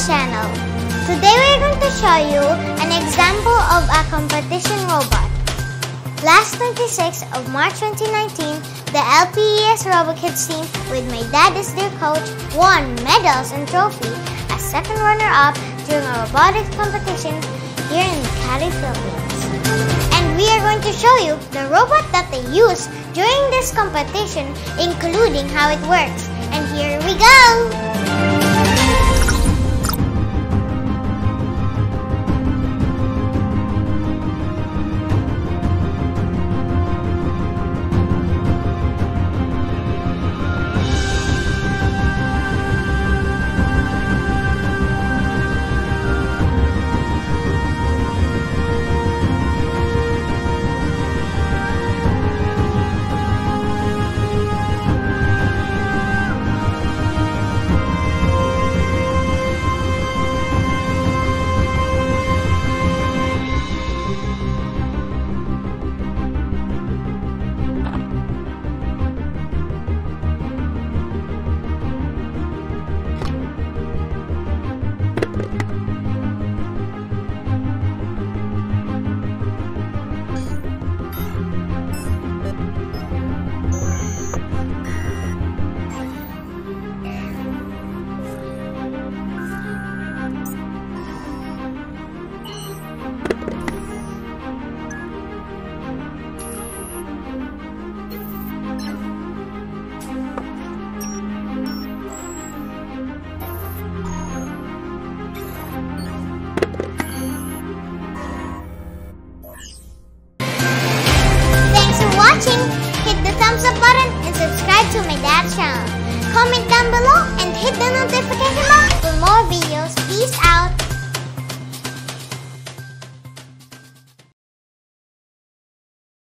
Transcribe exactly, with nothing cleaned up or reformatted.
channel. Today we're going to show you an example of a competition robot. Last twenty-sixth of March twenty nineteen, the L P E S ROBOKIDS Team, with my dad as their coach, won medals and trophy as second runner-up during a robotics competition here in Cali, Philippines. And we are going to show you the robot that they use during this competition, including how it works. And here we go! Hit the thumbs up button and subscribe to my dad's channel. Comment down below and hit the notification bell.